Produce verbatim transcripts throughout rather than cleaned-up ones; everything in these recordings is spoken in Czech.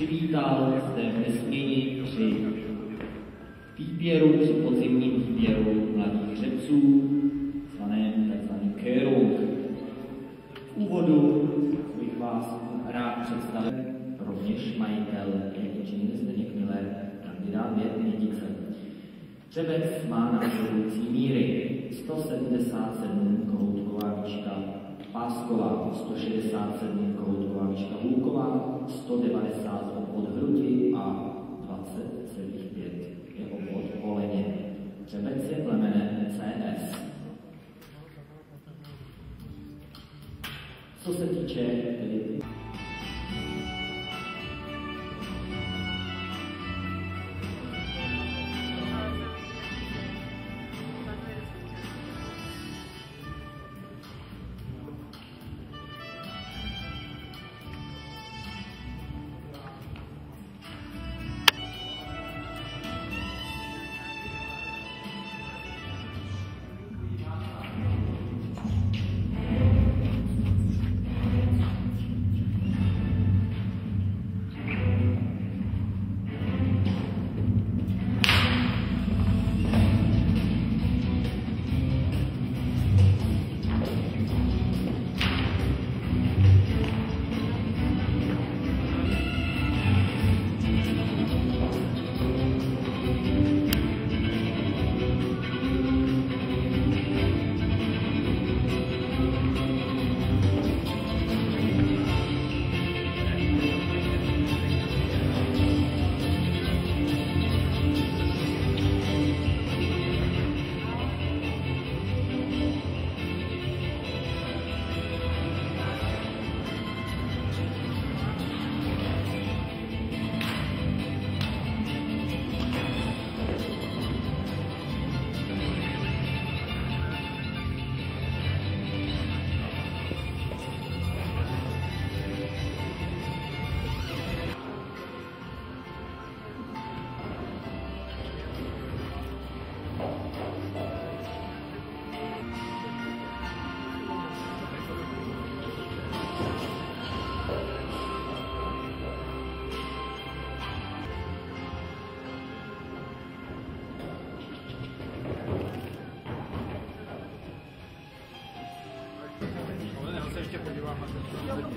přivítal zde v Nesměni při výběru, při podzimním výběru mladých hřebců, zvaném takzvaný Kehrung. V úvodu bych vás rád představil rovněž majitel květičin Zdeněk Miller, kandidát Větnice. Hřebec má následující míry: sto sedmdesát sedm kohoutková výška pásková, sto šedesát sedm kohoutková výška hůlková, sto devadesát obvod hrudi a dvacet celá pět je obvod koleně. Hřebec je plemenem C S. Co se týče tedy Já se ještě podívám na to.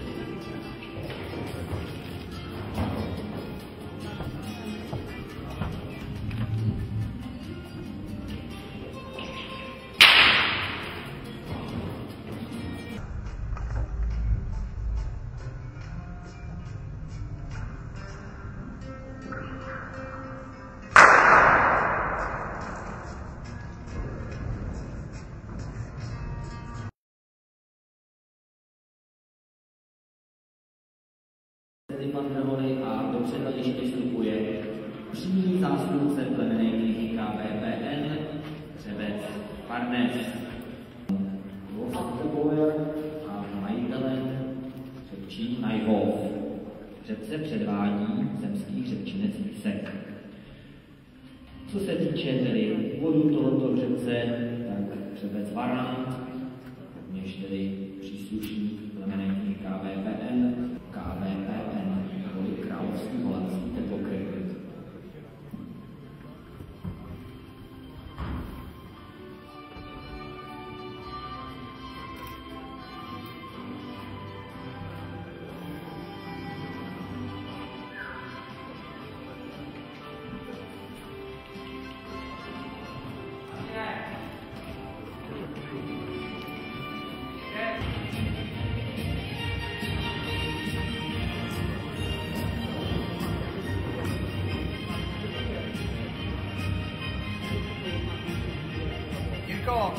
Stefan Drhony a do předhlediště vstupuje přímý zástupce plemenné knihy K V P N, Hřebec Farnes. A majitelem hřebčí Najhov. Hřebce předvádí zemský hřebčinec Lísek. Co se týče tedy úvodu tohoto hřebce, tak hřebec Varant, rovněž tedy příslušník plemenné knihy K V P N, K V P N, neboli Královský holandský teplokryt. Jirko!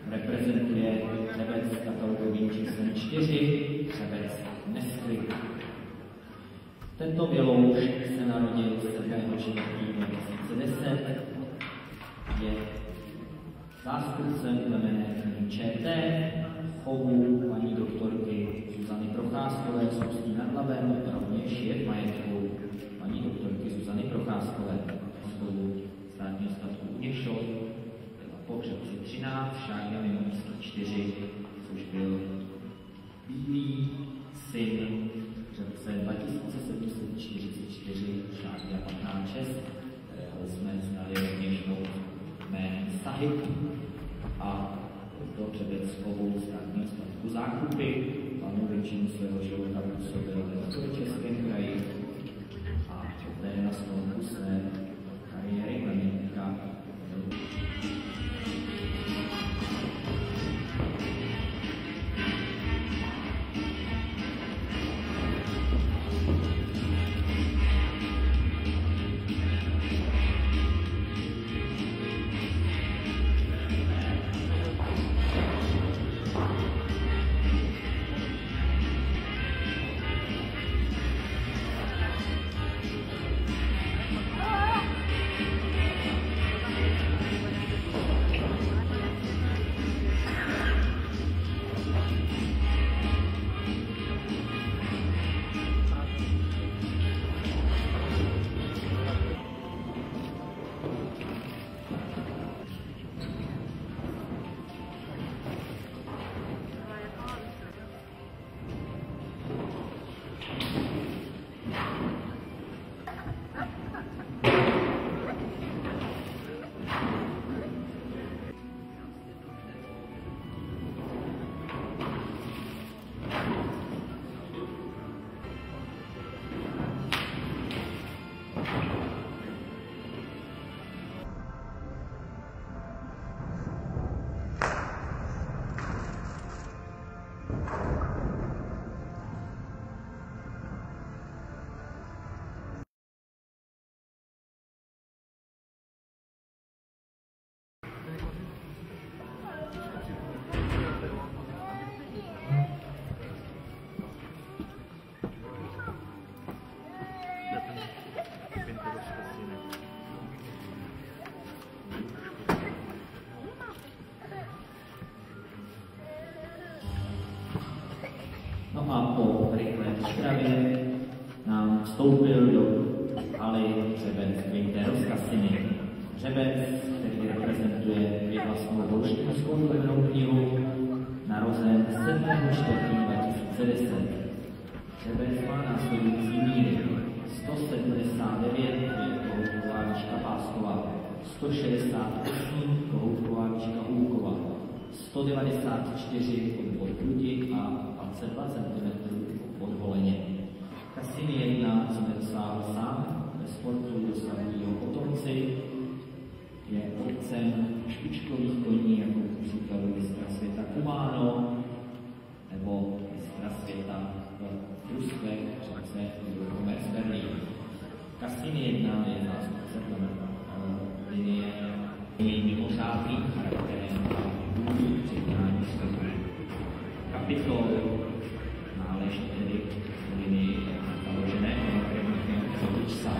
reprezentuje Hřebec s katalogovým číslem čtyři, Hřebec Neskry. Tento bělouš se narodil sedmého čtvrtého dva tisíce deset, je zástupcem plemenné knihy ČT, chovu paní doktorky Zuzany Procházkové z Ústí nad Labem, rovněž je v majetku paní doktorky Zuzany Procházkové. Chovu státního statku Uněšov byla po Hřebci třináct, Šáďa Mimoníský čtyři, což byl bývalý syn Hřebce dva tisíce sedm set čtyřicet čtyři, Šáďa patnáct šest, kterého jsme znali rovněž pod jménem Sahib, a do Hřebec chovu státního statku Zákupy. Panu většinu svého života působil v Českém kraji a poté na sklonku své kariéry plemenníka No a po rychlé přípravě nám vstoupil do haly Hřebec Winter z Kasiny. Hřebec, který reprezentuje věhlasnou bolštínskou plemennou knihu, narozen sedmého čtvrtého dva tisíce deset. Hřebec má následující míry: sto sedmdesát devět je Kohoutková výška Pásková, sto šedesát osm Kohoutková výška Úkova, sto devadesát čtyři obvod grudi a dvacet dva centimetrů obvod holeně. Kasiny jedna, co nedosáhl sám, ve sportu dosahují jeho potomci, je otcem špičkových koní, jako příkladu mistra světa Kumano, nebo mistra světa v družstvech Hřebce Commerce Berlin. Kasiny jedna je zástupce linie mimořádným charakterem a důvodů přednání světu. Kapitol náleží tedy linii založené krevníkem Zodičsa.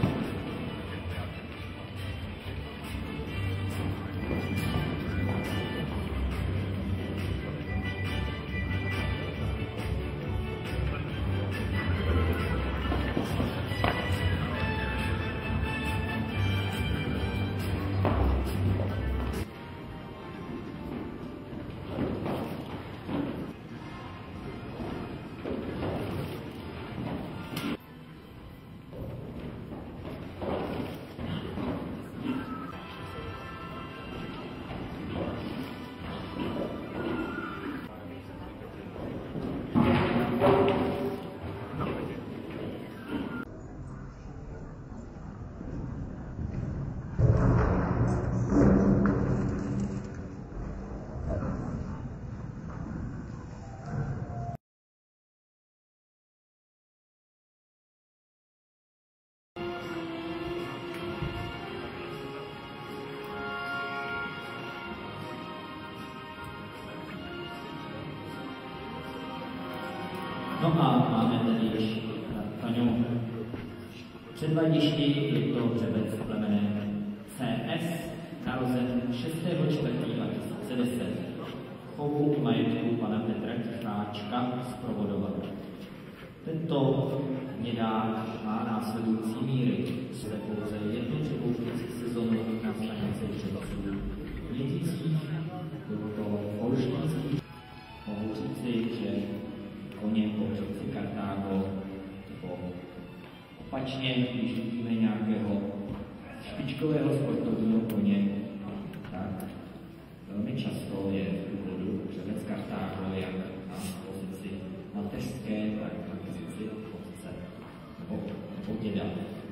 No a máme tady již Taňu. Před hledišti je to hřebec plemene C S, narozen šestého čtvrtého dva tisíce deset. Chovu i majetku pana Petra Ticháčka zprovodoval. Tento hnědák má následující míry. Jsme pouze jednu překoupící sezonu na stanici hřebců v Lidicích. Byl to holštínský. Mohu říci, že koně po hřebci Kartágo, nebo opačně, když vidíme nějakého špičkového sportovního koně, tak velmi často je v úvodu hřebec Kartágo jak na pozici mateřské, tak na pozici otce nebo, nebo děda.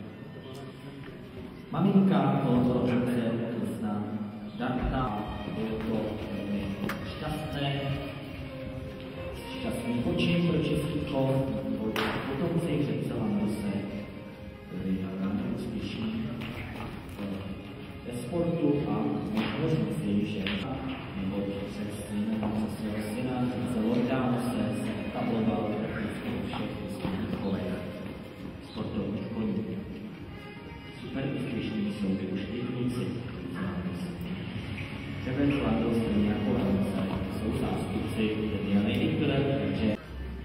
Maminka tohoto hřebce zná Darta, bylo to velmi šťastné, šťastný počin pro český chov, potomci hřebce Landose byli velmi úspěšní ve sportu a možná říci, že nebo přes svého syna, přes Lordáno se etabloval prakticky ve všech výzkumných kolech sportovních koní. Super úspěšní jsou využití kluci. Hřebec Landos, stejně jako Landose, jsou zástupci Diany Winkler, takže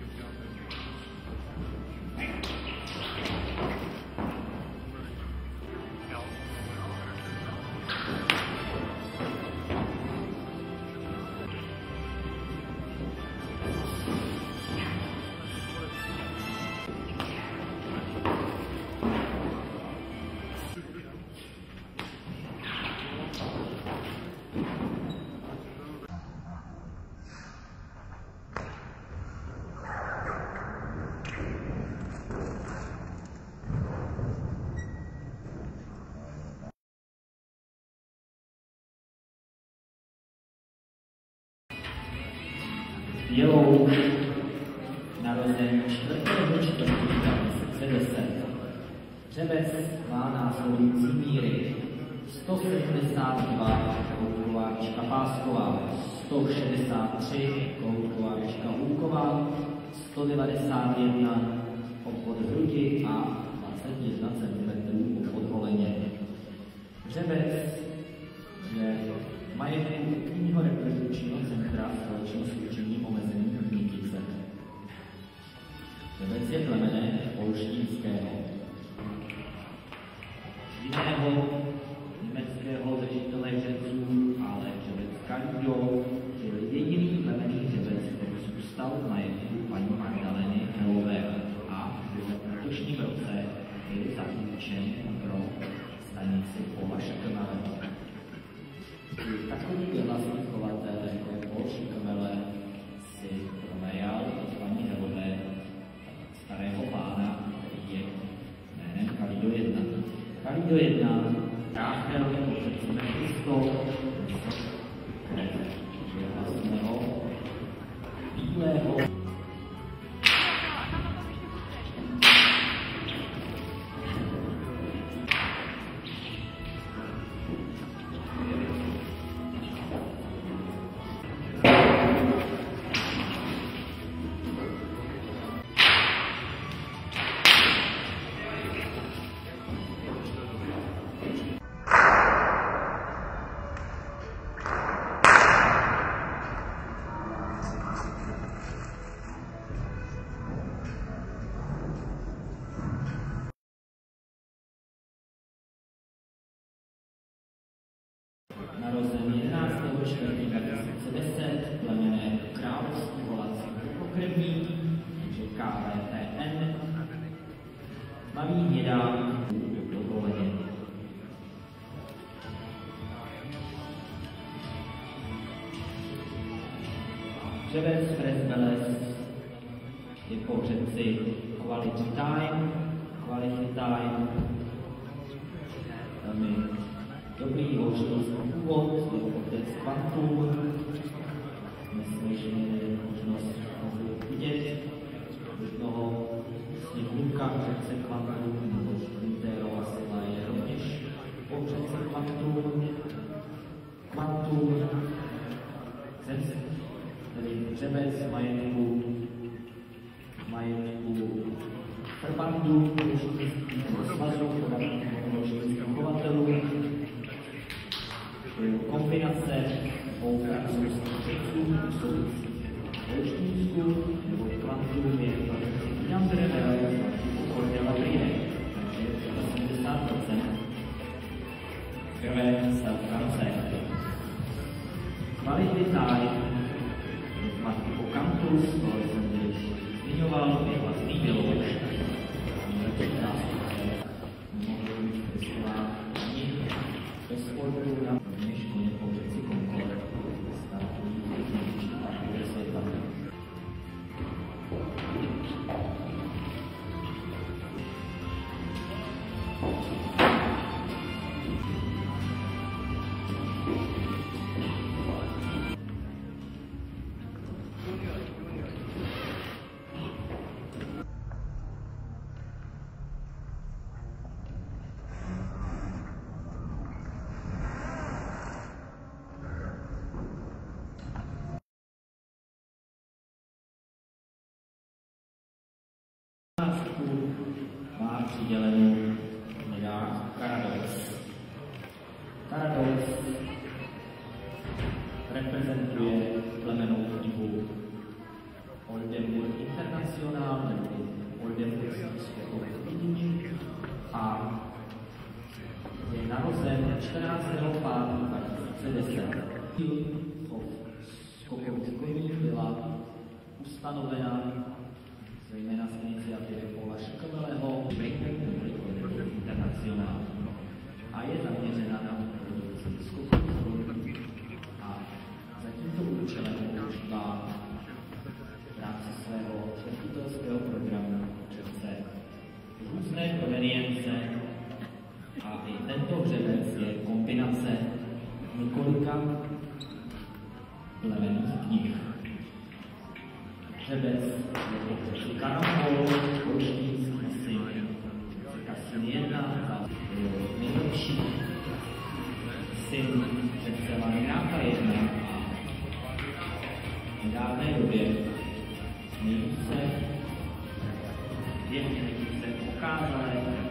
Bělou, narozen čtvrtého čtvrtého dva tisíce deset. Hřebec má následující míry: sto sedmdesát dva koutkováčka Pásková, sto šedesát tři koutkováčka Hůková, sto devadesát jedna obvod hrudi a dvacet jedna centimetrů obvod holeně. Hřebec je majetku Ústředního reprodukčního centra společnosti učení omezení Nítice. Hřebec je plemene holštínského. Jiného německého držitele hřebců, ale hřebec Kardio byl jediný plemenný hřebec, který zůstal v majetku paní Magdaleny Helové a v letošním roce byl zapůjčen pro stanici Pola Šakrnavého. Takový vlastní chovatel jako Paul Šikmele si pronajal od paní Helové starého pána, který je jménem Kalido jedna. Kalido jedna, Ráchel, otec Mephisto, je vlastného bílého narozen jedenáctého čtvrtého dva tisíce deset, plemené Království volací pokrvní, takže K V T N, tmavý hnědák, dovoleně. Hřebec Fresbeles je po hřebci Quality Time, Quality Time, velmi dobrý holštínský původ, svůj otec Quantum. Dnes jsme ještě měli možnost vidět jednoho sněhůvka hřebce Quantum, nebo Quintero Asila je rovněž po hřebce Quantum. Quantum, tedy hřebec majetku majetku Frbandu, Polštinského svazu, polštinských chovatelů. Kombinace dvou francouzských řeců, souvisících v Polštinsku, nebo kvantů je Jan Drevel, Cordela Bride, takže osmdesát procent krve z France. Kvalitní táj, matky Ocampus, to jsem tady zmiňoval, je vlastní dělož. Nejlepší zástupce mohou být festival ani bez sportu na dnešní nepoužitci Concord. Státují největší parkour světa. Má přidělenou medailu Caradox. Caradox reprezentuje plemenou knihu Oldenburg International nebo Oldenburgský světový lidník a je narozen čtrnáctého pátého dva tisíce deset. Chov skokových koní byla ustanovena zejména z iniciativy Paula Šekovelého Oldenburg International a je zaměřena na produkci skokových koní a za tímto účelem používá v rámci svého šlechtitelského programu přece různé provenience a i tento hřebec je kombinace několika plemenných knih. Hřebec je to Karambol, polštínský syn, Kasin jedna, nejlepší syn přece Marináka jedna a v nedávné době nejvíce, je nejvíce okázalé